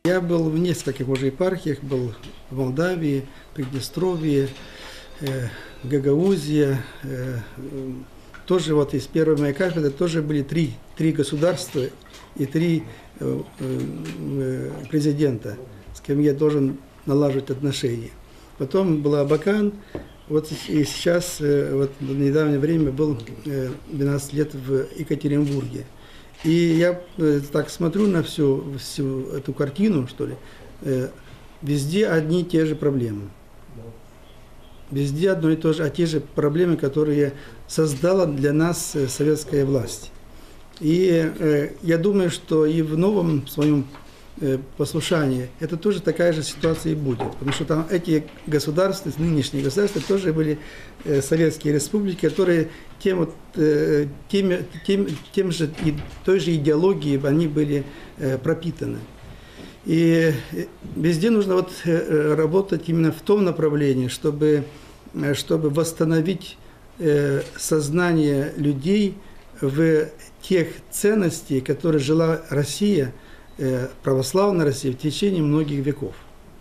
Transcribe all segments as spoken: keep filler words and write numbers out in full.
Я был в нескольких уже епархиях, был в Молдавии, Приднестровье, э, Гагаузия. Э, тоже вот из первой моей кафедры тоже были три, три государства и три э, э, президента, с кем я должен налаживать отношения. Потом была Абакан, вот и сейчас, э, вот в недавнее время был э, двенадцать лет в Екатеринбурге. И я э, так смотрю на всю, всю эту картину, что ли, э, везде одни и те же проблемы. Везде одно и то же, а те же проблемы, которые создала для нас э, советская власть. И э, я думаю, что и в новом своем э, послушании это тоже такая же ситуация и будет. Потому что там эти государства, нынешние государства, тоже были э, советские республики, которые тем, вот, э, тем, тем, тем же, и той же идеологией они были э, пропитаны. И везде нужно вот э, работать именно в том направлении, чтобы, чтобы восстановить э, сознание людей в тех ценностей, которые жила Россия, э, православная Россия, в течение многих веков.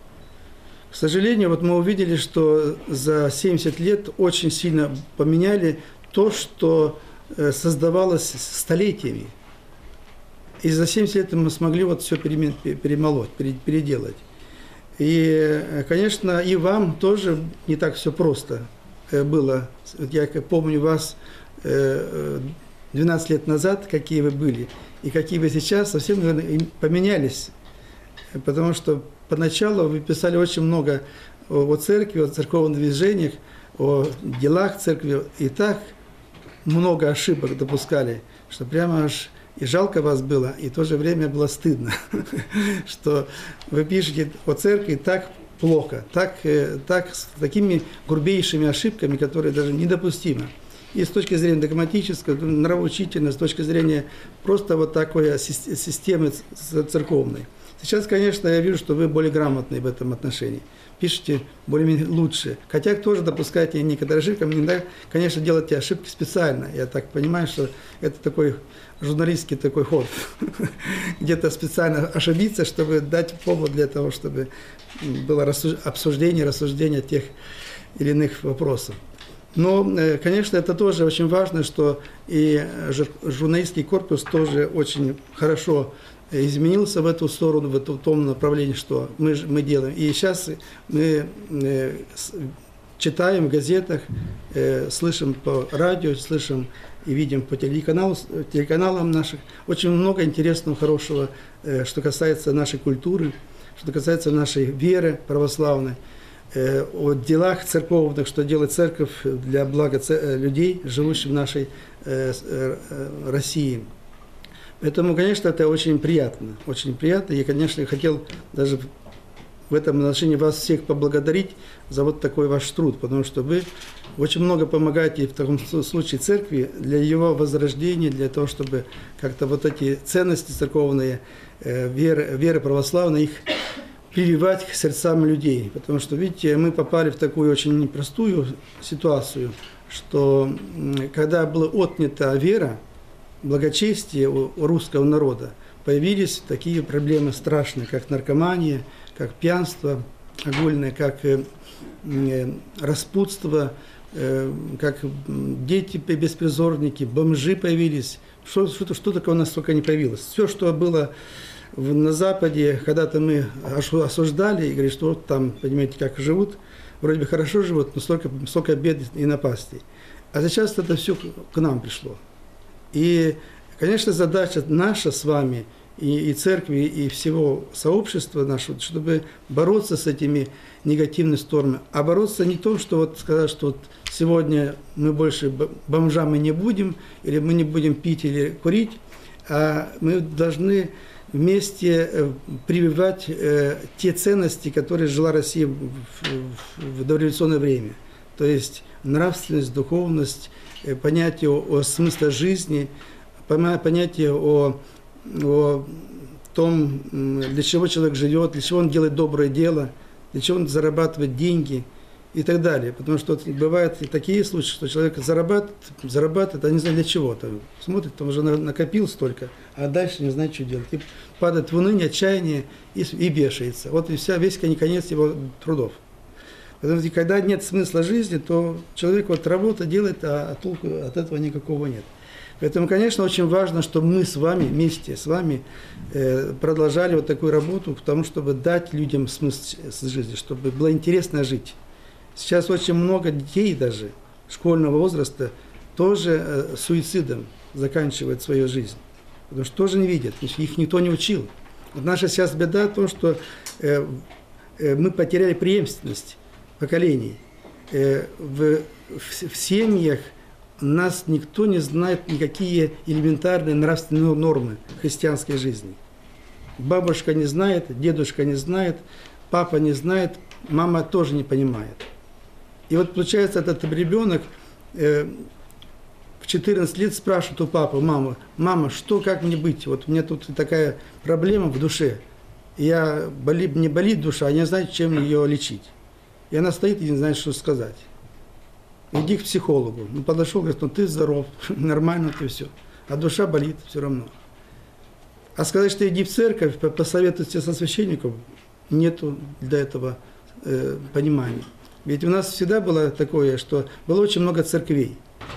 К сожалению, вот мы увидели, что за семьдесят лет очень сильно поменяли то, что э, создавалось столетиями. И за семьдесят лет мы смогли вот все перемолоть, переделать. И, конечно, и вам тоже не так все просто было. Я помню вас двенадцать лет назад, какие вы были, и какие вы сейчас, совсем, наверное, поменялись. Потому что поначалу вы писали очень много о церкви, о церковных движениях, о делах церкви, и так много ошибок допускали, что прямо аж и жалко вас было, и в то же время было стыдно, что вы пишете о церкви так плохо, так, так, с такими грубейшими ошибками, которые даже недопустимы. И с точки зрения догматической, нравоучительной, с точки зрения просто вот такой системы церковной. Сейчас, конечно, я вижу, что вы более грамотны в этом отношении. Пишете более-менее лучше. Хотя тоже допускаете некоторые ошибки. Иногда, конечно, делаете ошибки специально. Я так понимаю, что это такой журналистский такой ход. Где-то специально ошибиться, чтобы дать повод для того, чтобы было обсуждение, рассуждение тех или иных вопросов. Но, конечно, это тоже очень важно, что и журналистский корпус тоже очень хорошо изменился в эту сторону, в том направлении, что мы, мы делаем. И сейчас мы э, читаем в газетах, э, слышим по радио, слышим и видим по телеканалу, телеканалам наших очень много интересного, хорошего, э, что касается нашей культуры, что касается нашей веры православной, э, о делах церковных, что делает церковь для блага людей, живущих в нашей э, э, России. Поэтому, конечно, это очень приятно, очень приятно. Я, конечно, хотел даже в этом отношении вас всех поблагодарить за вот такой ваш труд, потому что вы очень много помогаете в таком случае церкви для ее возрождения, для того, чтобы как-то вот эти ценности церковные, веры, веры православной, их прививать к сердцам людей. Потому что, видите, мы попали в такую очень непростую ситуацию, что когда была отнята вера, благочестие у русского народа, появились такие проблемы страшные, как наркомания, как пьянство огульное, как распутство, как дети беспризорники, бомжи появились. Что, что, что такое у нас только не появилось. Все, что было на Западе, когда-то мы осуждали и говорили, что вот там, понимаете, как живут, вроде бы хорошо живут, но столько, столько бед и напастей. А сейчас это все к нам пришло. И, конечно, задача наша с вами, и, и церкви, и всего сообщества нашего, чтобы бороться с этими негативными сторонами. А бороться не то, что вот сказать, что вот сегодня мы больше бомжами не будем, или мы не будем пить или курить, а мы должны вместе прививать э, те ценности, которые жила Россия в, в, в дореволюционное время. То есть нравственность, духовность, понятие о, о смысле жизни, понятие о, о том, для чего человек живет, для чего он делает доброе дело, для чего он зарабатывает деньги. и так далее. Потому что вот бывают и такие случаи, что человек зарабатывает, зарабатывает, а не знает для чего. Там, смотрит, там уже накопил столько, а дальше не знает, что делать. И падает в уныние, отчаяние и, и вешается. Вот и вся, весь конец его трудов. Потому что когда нет смысла жизни, то человек вот работу делает, а толку от этого никакого нет. Поэтому, конечно, очень важно, чтобы мы с вами, вместе с вами, э, продолжали вот такую работу, к тому, чтобы дать людям смысл жизни, чтобы было интересно жить. Сейчас очень много детей даже школьного возраста тоже э, суицидом заканчивают свою жизнь. Потому что тоже не видят, их никто не учил. Вот наша сейчас беда в том, что э, э, мы потеряли преемственность поколений. Э, в, в, в семьях нас никто не знает никакие элементарные нравственные нормы христианской жизни. Бабушка не знает, дедушка не знает, папа не знает, мама тоже не понимает. И вот получается, этот ребенок э, в четырнадцать лет спрашивает у папы, мамы, мама, что, как мне быть? Вот у меня тут такая проблема в душе. Я, боли, мне болит душа, а не знаю, чем ее лечить. И она стоит и не знает, что сказать. Иди к психологу. Ну, подошел, говорит, ну ты здоров, нормально ты все. А душа болит все равно. А сказать, что иди в церковь, посоветуйся со священником, нету для этого э, понимания. Ведь у нас всегда было такое, что было очень много церквей.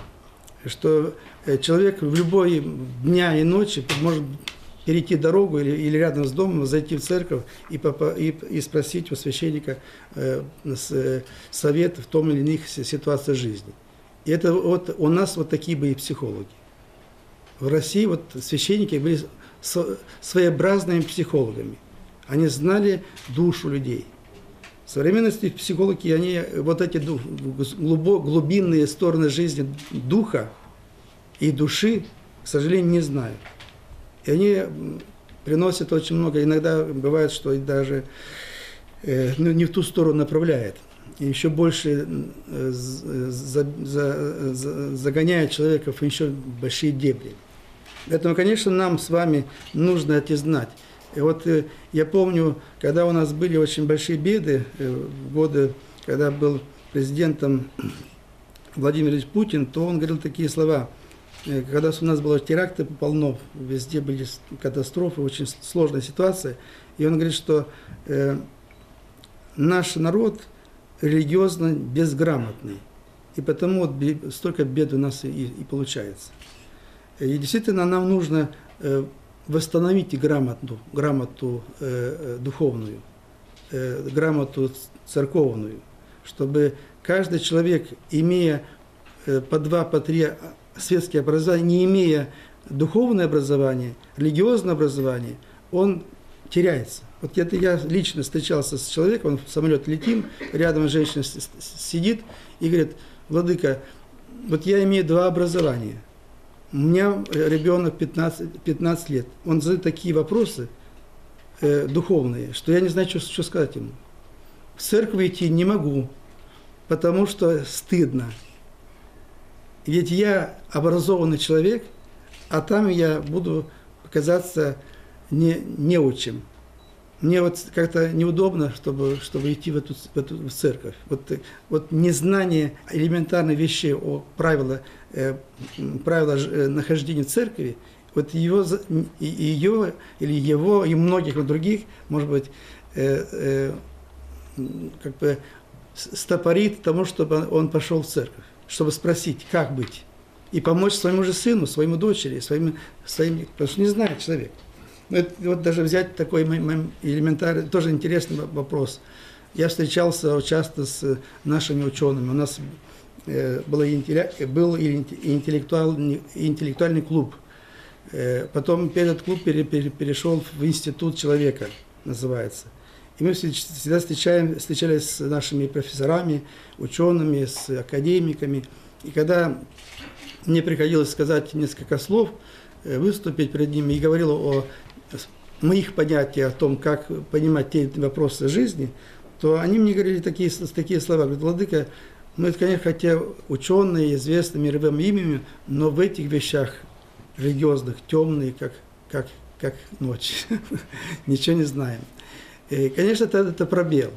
Что человек в любой дня и ночи может перейти дорогу или, или рядом с домом, зайти в церковь и, и, и спросить у священника э, с, совет в том или иных ситуациях жизни. И это вот у нас вот такие были психологи. В России вот священники были своеобразными психологами. Они знали душу людей. В современности психологи, они вот эти глубинные стороны жизни духа и души, к сожалению, не знают. И они приносят очень много, иногда бывает, что даже э, ну, не в ту сторону направляет. И еще больше э, за, за, за, загоняет человека в еще большие дебри. Поэтому, конечно, нам с вами нужно это знать. И вот э, я помню, когда у нас были очень большие беды, э, в годы, когда был президентом Владимир Ильич Путин, то он говорил такие слова. Когда у нас было теракты полно, везде были катастрофы, очень сложная ситуация. И он говорит, что э, наш народ религиозно безграмотный. И потому вот столько бед у нас и, и получается. И действительно нам нужно э, восстановить грамоту, грамоту э, духовную, э, грамоту церковную, чтобы каждый человек, имея э, по два, по три светские образования, не имея духовное образование, религиозное образование, он теряется. Вот это я лично встречался с человеком, он в самолет летим, рядом женщина сидит и говорит, владыка, вот я имею два образования, у меня ребенок пятнадцать, пятнадцать лет, он задает такие вопросы э, духовные, что я не знаю, что, что сказать ему. В церковь идти не могу, потому что стыдно. Ведь я образованный человек, а там я буду казаться не, неучим. Мне вот как-то неудобно, чтобы, чтобы идти в эту, в эту в церковь. Вот, вот незнание элементарных вещей о правилах, э, правила нахождения в церкви, вот его, ее или его и многих других, может быть, э, э, как бы стопорит тому, чтобы он пошел в церковь. Чтобы спросить, как быть, и помочь своему же сыну, своему дочери, своим, своим, потому что не знает человек. Это, вот даже взять такой элементарный, тоже интересный вопрос. Я встречался часто с нашими учеными. У нас э, было, был интеллектуальный, интеллектуальный клуб. Э, потом этот клуб пере, пере, перешел в институт человека, называется. И мы всегда встречаем, встречались с нашими профессорами, учеными, с академиками. И когда мне приходилось сказать несколько слов, выступить перед ними, и говорил о моих понятиях, о том, как понимать те вопросы жизни, то они мне говорили такие, такие слова. Говорят, владыка, мы, конечно, хотя ученые, известные мировым именем, но в этих вещах религиозных, темные, как, как, как ночь. Ничего не знаем. И, конечно, это, это пробел.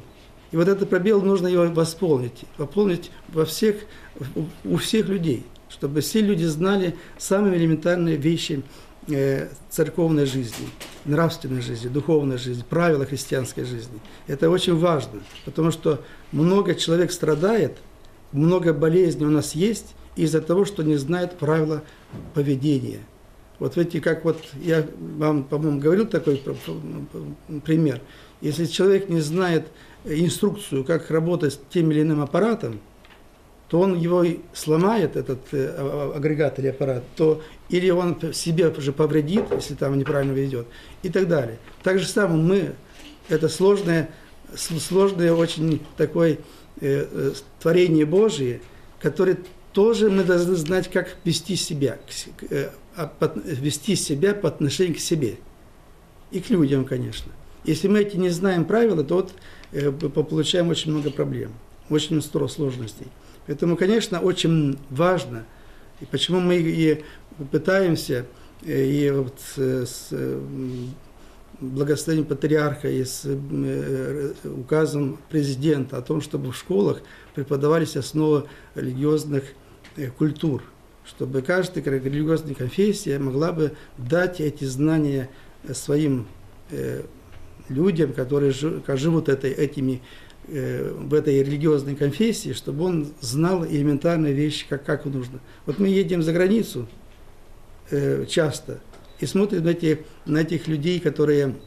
И вот этот пробел нужно его восполнить, восполнить во всех, у всех людей, чтобы все люди знали самые элементарные вещи э, церковной жизни, нравственной жизни, духовной жизни, правила христианской жизни. Это очень важно, потому что много человек страдает, много болезней у нас есть из-за того, что не знают правила поведения. Вот видите, как вот я вам, по-моему, говорил такой пример. Если человек не знает инструкцию, как работать с тем или иным аппаратом, то он его сломает, этот э, агрегат или аппарат, то или он себе же повредит, если там неправильно ведет, и так далее. Так же самое мы, это сложное, сложное очень такое э, э, творение Божие, которое тоже мы должны знать, как вести себя, э, вести себя по отношению к себе и к людям, конечно. Если мы эти не знаем правила, то вот э, получаем очень много проблем, очень много сложностей. Поэтому, конечно, очень важно, и почему мы и пытаемся, и вот с благословением патриарха, и с указом президента о том, чтобы в школах преподавались основы религиозных культур, чтобы каждая религиозная конфессия могла бы дать эти знания своим людям, которые живут этой, этими в этой религиозной конфессии, чтобы он знал элементарные вещи, как, как нужно. Вот мы едем за границу э, часто и смотрим на, эти, на этих людей, которые,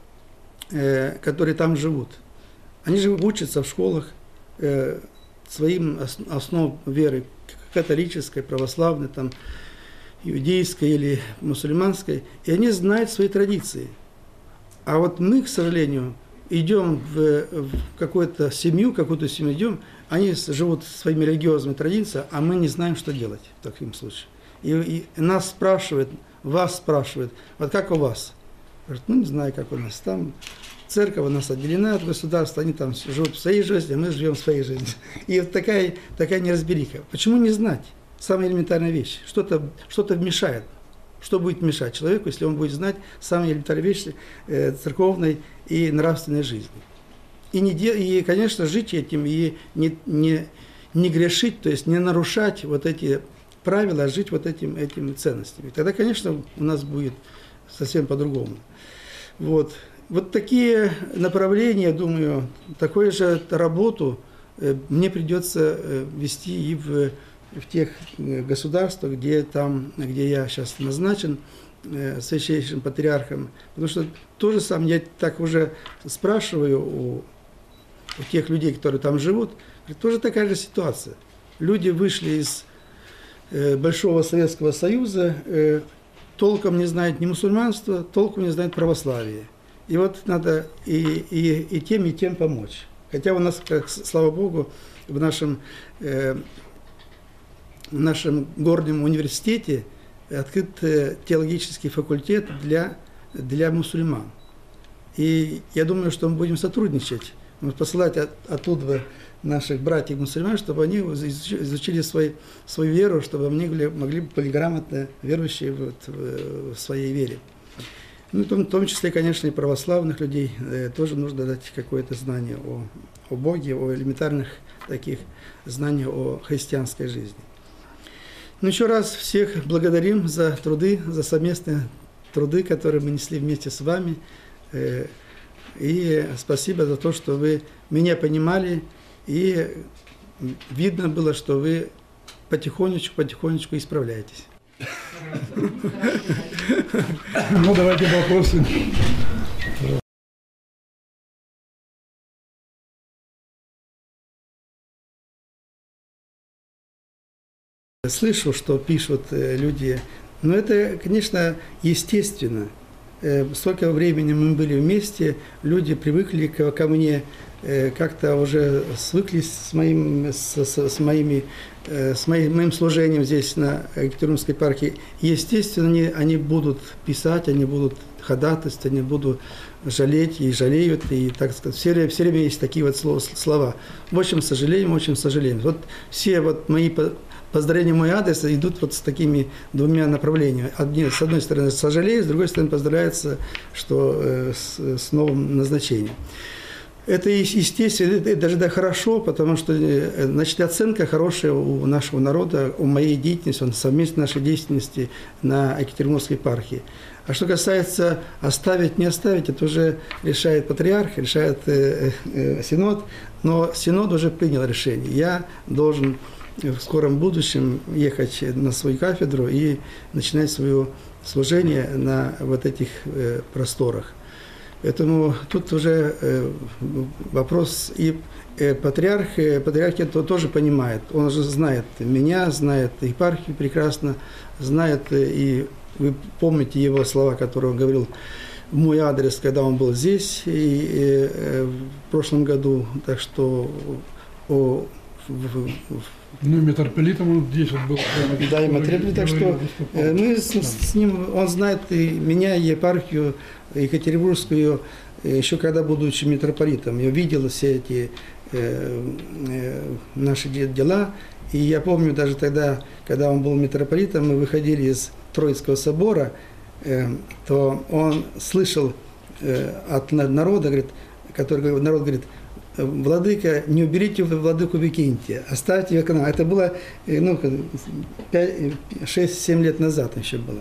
э, которые там живут. Они же учатся в школах э, своим основам веры, католической, православной, там, иудейской или мусульманской, и они знают свои традиции. А вот мы, к сожалению, идем в, в какую-то семью, какую-то семью идем, они живут своими религиозными традициями, а мы не знаем, что делать в таком случае. И, и нас спрашивают, вас спрашивают, вот как у вас? Говорят, ну не знаю, как у нас. Там церковь у нас отделена от государства, они там живут в своей жизни, а мы живем в своей жизни. И вот такая, такая неразбериха. Почему не знать? Самая элементарная вещь. Что-то, что-то мешает. Что будет мешать человеку, если он будет знать самые элементарные вещи э, церковной и нравственной жизни. И, не де, и, конечно, жить этим, и не, не, не грешить, то есть не нарушать вот эти правила, а жить вот этим, этими ценностями. Тогда, конечно, у нас будет совсем по-другому. Вот. Вот такие направления, думаю, такую же работу э, мне придется э, вести и в... в тех государствах, где, там, где я сейчас назначен э, священнейшим патриархом. Потому что то же самое, я так уже спрашиваю у, у тех людей, которые там живут, тоже такая же ситуация. Люди вышли из э, Большого Советского Союза, э, толком не знают ни мусульманства, толком не знают православия. И вот надо и, и, и тем, и тем помочь. Хотя у нас, как, слава Богу, в нашем э, в нашем горном университете открыт теологический факультет для, для мусульман. И я думаю, что мы будем сотрудничать, посылать от, оттуда наших братьев-мусульман, чтобы они изучили свой, свою веру, чтобы они могли, могли быть грамотно верующие в, в, в своей вере. Ну, в, том, в том числе, конечно, и православных людей э, тоже нужно дать какое-то знание о, о Боге, о элементарных таких знаниях о христианской жизни. Ну, еще раз всех благодарим за труды, за совместные труды, которые мы несли вместе с вами. И спасибо за то, что вы меня понимали, и видно было, что вы потихонечку-потихонечку исправляетесь. Ну, давайте вопросы. Слышу, что пишут люди, но это, конечно, естественно. Столько времени мы были вместе, люди привыкли ко мне, как-то уже свыклись с моим, с, с, моими, с моим, моим служением здесь на Екатеринбургской епархии. Естественно, они, они будут писать, они будут ходатайствовать, они будут жалеть и жалеют, и, так сказать, все, все время есть такие вот слова. Очень сожалеем, очень сожалеем. Вот все вот мои поздравления в мой адрес идут вот с такими двумя направлениями. Одни, с одной стороны, сожалею, с другой стороны, поздравляются, что, э, с, с новым назначением. Это естественно, это даже да, хорошо, потому что значит, оценка хорошая у нашего народа, у моей деятельности, он совместной нашей деятельности на Екатеринбургской епархии. А что касается оставить, не оставить, это уже решает патриарх, решает э, э, синод, но синод уже принял решение. Я должен в скором будущем ехать на свою кафедру и начинать свое служение на вот этих э, просторах. Поэтому тут уже э, вопрос, и э, патриарх, э, патриарх это тоже понимает, он же знает меня, знает епархию прекрасно, знает, э, и вы помните его слова, которые он говорил в мой адрес, когда он был здесь и, э, в прошлом году, так что о, в, в, ну, митрополитом он здесь вот был. Да, и митрополит, так что э, мы с, с ним, он знает и меня, и епархию Екатеринбургскую, еще когда будучи митрополитом, я видел все эти э, э, наши дела, и я помню даже тогда, когда он был митрополитом, мы выходили из Троицкого собора, э, то он слышал э, от народа, говорит, который народ говорит: владыка, не уберите владыку Викентия, оставьте его к нам. Это было ну, шесть-семь лет назад еще было.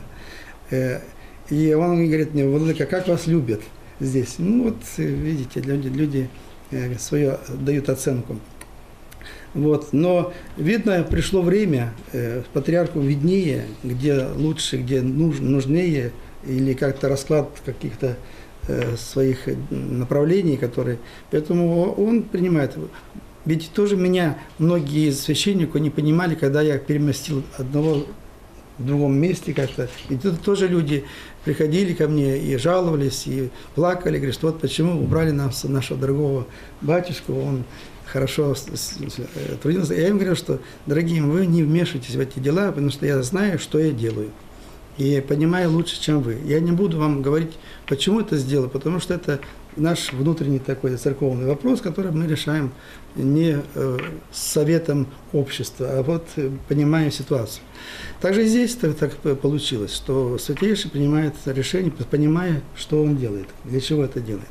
И он говорит мне: владыка, как вас любят здесь? Ну вот, видите, люди, люди свое дают оценку. Вот. Но, видно, пришло время, патриарху виднее, где лучше, где нуж, нужнее, или как-то расклад каких-то своих направлений, которые... Поэтому он принимает. Ведь тоже меня многие из священников не понимали, когда я переместил одного в другом месте как-то. И тут тоже люди приходили ко мне и жаловались, и плакали, говорят, что вот почему убрали нам нашего дорогого батюшку, он хорошо трудился. Я им говорю, что, дорогие, вы не вмешивайтесь в эти дела, потому что я знаю, что я делаю. И понимаю лучше, чем вы. Я не буду вам говорить, почему это сделал, потому что это наш внутренний такой церковный вопрос, который мы решаем не э, с советом общества, а вот э, понимая ситуацию. Также и здесь так, так получилось, что Святейший принимает решение, понимая, что он делает, для чего это делает.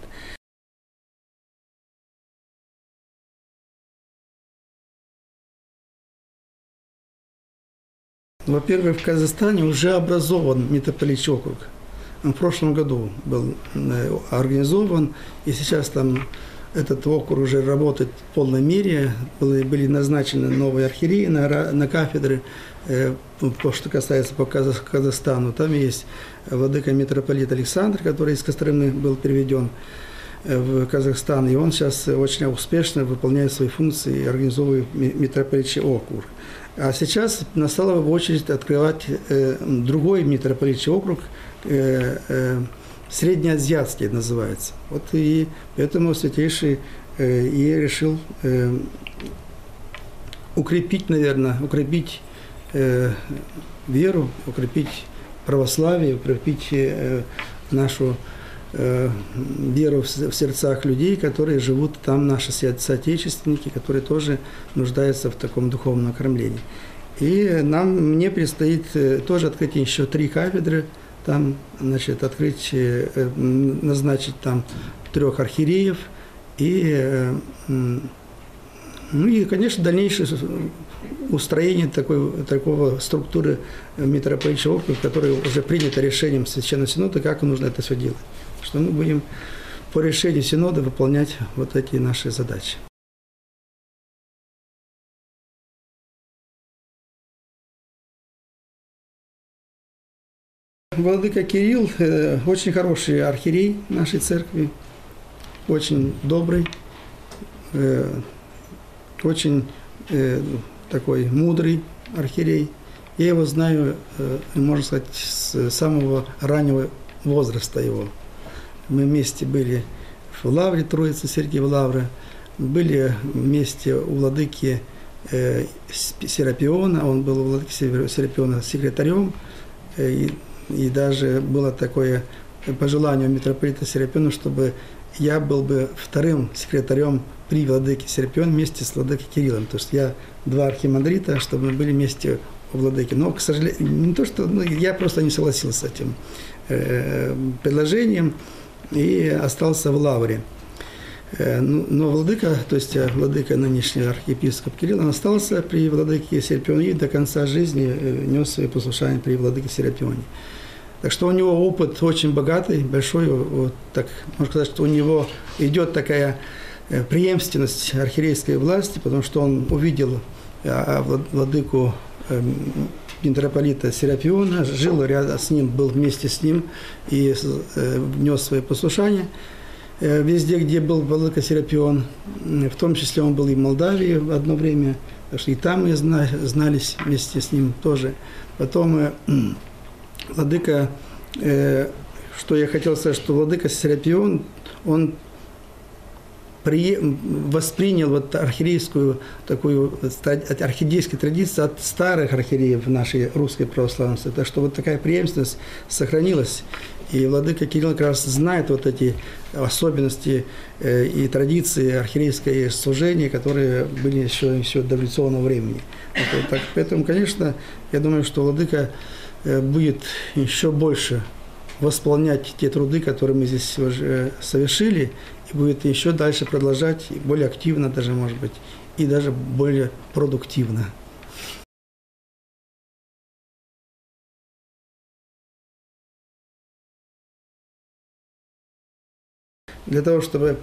Во-первых, в Казахстане уже образован митрополитский округ. В прошлом году был организован, и сейчас там этот округ уже работает в полной мере. Были, были назначены новые архиереи на, на кафедры, э, то, что касается по Казахстану. Там есть владыка митрополит Александр, который из Костромы был переведен в Казахстан, и он сейчас очень успешно выполняет свои функции и организовывает митрополитский округ. А сейчас настала очередь открывать э, другой митрополитский округ, э, э, среднеазиатский называется. Вот и поэтому Святейший э, и решил э, укрепить, наверное, укрепить э, веру, укрепить православие, укрепить э, нашу э, веру в, в сердцах людей, которые живут там, наши соотечественники, которые тоже нуждаются в таком духовном окормлении. И нам, мне предстоит э, тоже открыть еще три кафедры, там, значит, открыть, э, назначить там трех архиереев и, э, ну и, конечно, дальнейшее устроение такой, такого структуры митрополитского округа, которое уже принято решением Священного Синода, как нужно это все делать. Что мы будем по решению Синода выполнять вот эти наши задачи. Владыка Кирилл э, очень хороший архиерей нашей церкви, очень добрый, э, очень э, такой мудрый архиерей. Я его знаю, э, можно сказать, с самого раннего возраста его. Мы вместе были в Лавре, Троице Сергиева Лавра, были вместе у владыки э, Серапиона, он был у владыки Серапиона секретарем, э, и, и даже было такое пожелание у митрополита Серапиона, чтобы я был бы вторым секретарем при владыке Серапион вместе с владыкой Кириллом. То есть я два архимандрита, чтобы мы были вместе у владыки. Но, к сожалению, не то, что ну, я просто не согласился с этим э, предложением и остался в Лавре. Но владыка, то есть владыка нынешний архиепископ Кирилл, он остался при владыке Серапионе и до конца жизни нес свои послушания при владыке Серапионе. Так что у него опыт очень богатый, большой, вот так можно сказать, что у него идет такая преемственность архиерейской власти, потому что он увидел владыку митрополита Серапиона, жил рядом с ним, был вместе с ним и внес свои послушания везде, где был владыка Серапион. В том числе он был и в Молдавии в одно время, так что и там мы знались вместе с ним тоже. Потом владыка, что я хотел сказать, что владыка Серапион, он при, воспринял вот архиерейскую такую архиерейскую традицию от старых архиереев нашей русской православной. Так что вот такая преемственность сохранилась. И владыка Кирилл как раз знает вот эти особенности э, и традиции архиерейского служения, которые были еще, еще до революционного времени. Вот, так, поэтому, конечно, я думаю, что владыка э, будет еще больше восполнять те труды, которые мы здесь уже совершили, и будет еще дальше продолжать, более активно даже, может быть, и даже более продуктивно. Для того, чтобы,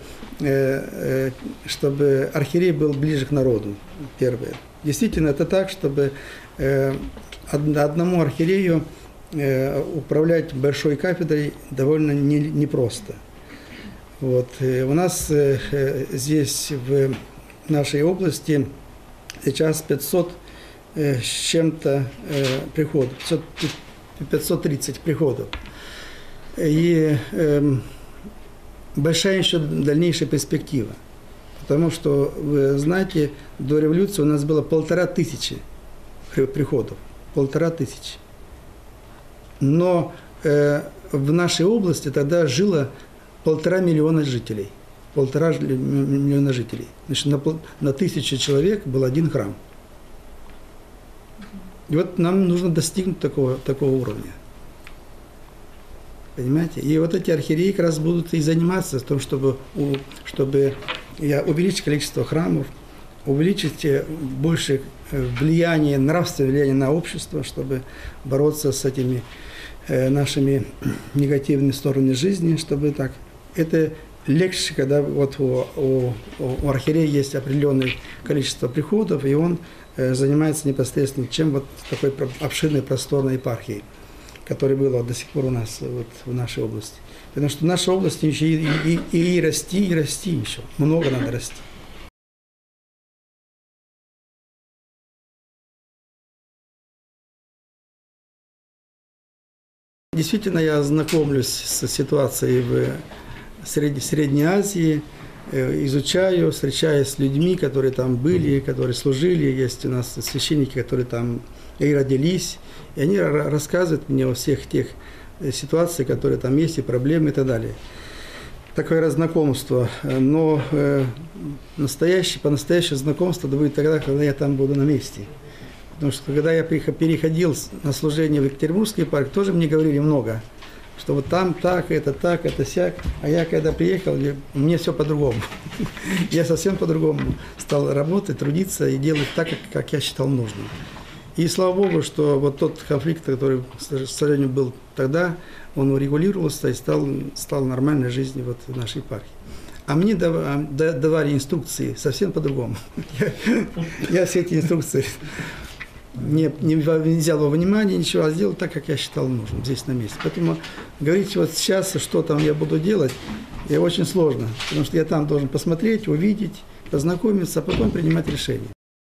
чтобы архиерей был ближе к народу, первое. Действительно, это так, чтобы одному архиерею управлять большой кафедрой довольно непросто. Вот. У нас здесь, в нашей области, сейчас пятьсот с чем-то приходов, пятьсот тридцать приходов. И большая еще дальнейшая перспектива. Потому что, вы знаете, до революции у нас было полтора тысячи приходов. Полтора тысячи. Но э, в нашей области тогда жило полтора миллиона жителей. Полтора миллиона жителей. Значит, на, на тысячу человек был один храм. И вот нам нужно достигнуть такого, такого уровня. Понимаете? И вот эти архиереи как раз будут и заниматься в том, чтобы, чтобы увеличить количество храмов, увеличить больше влияние, нравственное влияние на общество, чтобы бороться с этими нашими негативными сторонами жизни, чтобы так. Это легче, когда вот у, у, у архиерея есть определенное количество приходов, и он занимается непосредственно, чем вот такой обширной, просторной епархией, которая была до сих пор у нас вот, в нашей области. Потому что в нашей области еще и, и, и, и расти, и расти еще. Много надо расти. Действительно, я знакомлюсь с ситуацией в Средней, Средней Азии, изучаю, встречаюсь с людьми, которые там были, которые служили. Есть у нас священники, которые там и родились. И они рассказывают мне о всех тех ситуациях, которые там есть, и проблемы и так далее. Такое знакомство. Но э, настоящее, по-настоящему знакомство будет тогда, когда я там буду на месте. Потому что когда я переходил на служение в Екатеринбургский парк, тоже мне говорили много, что вот там так, это так, это сяк. А я когда приехал, мне все по-другому. Я совсем по-другому стал работать, трудиться и делать так, как я считал нужным. И слава Богу, что вот тот конфликт, который, к сожалению, был тогда, он урегулировался и стал, стал нормальной жизнью вот в нашей епархии. А мне давали инструкции совсем по-другому. Я, я все эти инструкции не, не взял во внимание, ничего, а сделал так, как я считал нужным, здесь на месте. Поэтому говорить вот сейчас, что там я буду делать, это очень сложно, потому что я там должен посмотреть, увидеть, познакомиться, а потом принимать решение.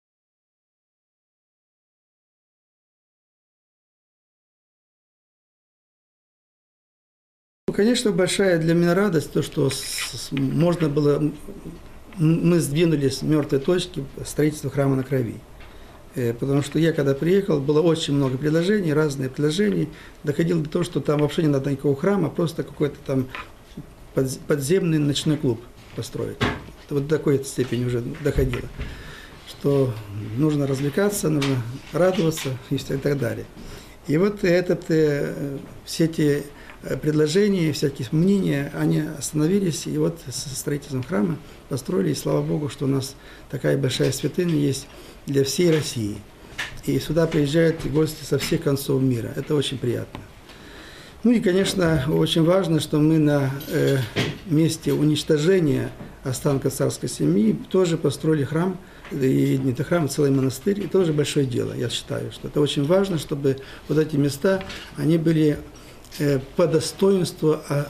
Конечно, большая для меня радость, то, что с, можно было, мы сдвинулись с мертвой точки строительства храма на Крови. Потому что я, когда приехал, было очень много предложений, разные предложения. Доходило до того, что там вообще не надо никакого храма, просто какой-то там подземный ночной клуб построить. Вот до такой степени уже доходило, что нужно развлекаться, нужно радоваться и так далее. И вот этот, все эти предложений, всяких мнений, они остановились, и вот со строительством храма построили, и слава Богу, что у нас такая большая святыня есть для всей России. И сюда приезжают гости со всех концов мира. Это очень приятно. Ну и, конечно, очень важно, что мы на э, месте уничтожения останков царской семьи тоже построили храм, и не то храм, а целый монастырь, и тоже большое дело, я считаю, что это очень важно, чтобы вот эти места, они были э, по достоинству э,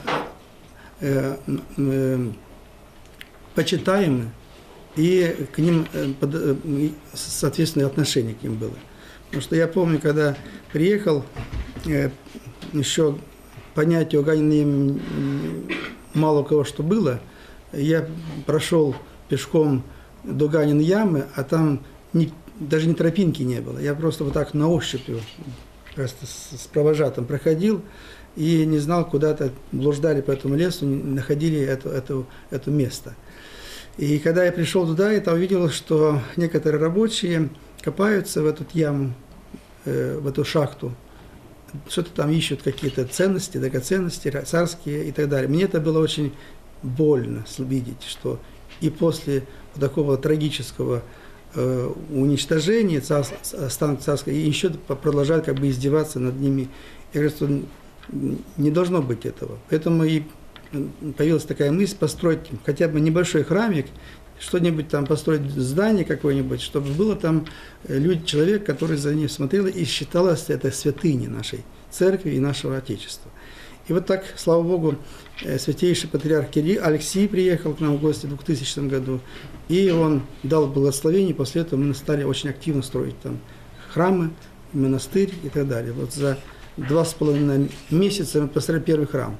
э, э, почитаемы, и к ним, э, под, э, соответственное отношение к ним было. Потому что я помню, когда приехал, э, еще понятие о Ганином мало у кого что было, я прошел пешком до Ганин ямы, а там ни, даже ни тропинки не было. Я просто вот так на ощупь просто с, с провожатым проходил и не знал, куда-то блуждали по этому лесу, находили это, это, это место. И когда я пришел туда, я там увидел, что некоторые рабочие копаются в эту яму, э, в эту шахту, что-то там ищут, какие-то ценности, драгоценности царские и так далее. Мне это было очень больно видеть, что и после вот такого трагического э, уничтожения останков царской, и еще продолжают как бы издеваться над ними. Я говорю, что не должно быть этого. Поэтому и появилась такая мысль построить хотя бы небольшой храмик, что-нибудь там построить, здание какое-нибудь, чтобы было там люди, человек, который за ним смотрел и считалось это святыней нашей церкви и нашего Отечества. И вот так, слава Богу, святейший патриарх Кирилл, Алексий приехал к нам в гости в двухтысячном году, и он дал благословение, после этого мы стали очень активно строить там храмы, монастырь и так далее. Вот за два с половиной месяца мы построили первый храм.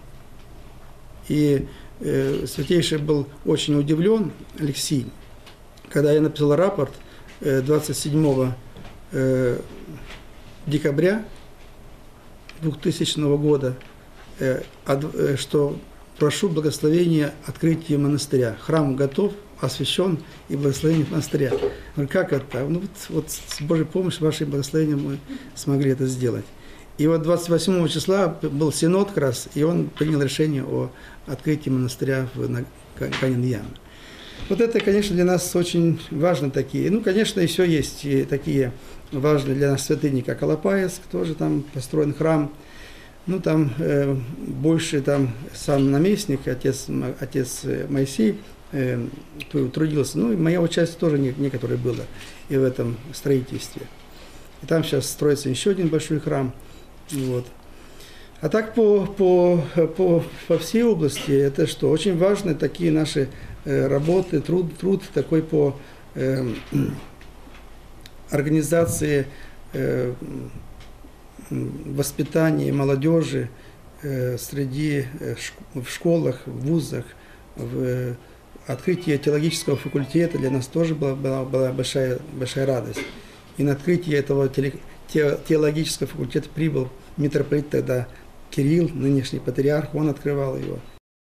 И э, святейший был очень удивлен, Алексий, когда я написал рапорт э, двадцать седьмого э, декабря двухтысячного года, э, э, что прошу благословения открытия монастыря. Храм готов, освящен, и благословение монастыря. Я говорю, как это? Ну, вот, вот с Божьей помощью, вашей благословением мы смогли это сделать. И вот двадцать восьмого числа был синод как раз, и он принял решение о открытии монастыря в Ганин яме. Вот это, конечно, для нас очень важно такие. Ну, конечно, еще есть и такие важные для нас святыни, как Алапаевск, тоже там построен храм. Ну, там э, больше там сам наместник, отец, отец Моисей, э, трудился. Ну, и моя участие тоже некоторое было и в этом строительстве. И там сейчас строится еще один большой храм. Вот. А так по, по, по, по всей области, это что, очень важны такие наши э, работы, труд, труд такой по э, организации э, воспитания молодежи э, среди э, в школах, в вузах, в э, открытие теологического факультета для нас тоже была, была, была большая, большая радость. И на открытие этого теологического факультета прибыл митрополит тогда Кирилл, нынешний патриарх, он открывал его.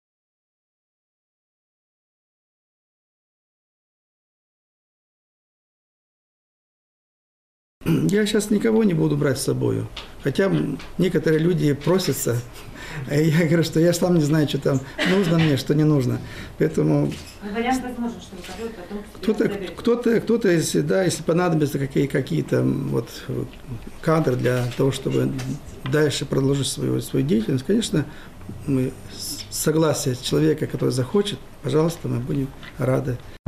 Я сейчас никого не буду брать с собой, хотя некоторые люди просятся, а я говорю, что я сам не знаю, что там нужно мне, что не нужно. Поэтому кто-то, кто-то, кто-то, если, да, если понадобятся какие, какие-то вот кадры для того, чтобы дальше продолжить свою, свою деятельность, конечно, мы согласие человека, который захочет, пожалуйста, мы будем рады.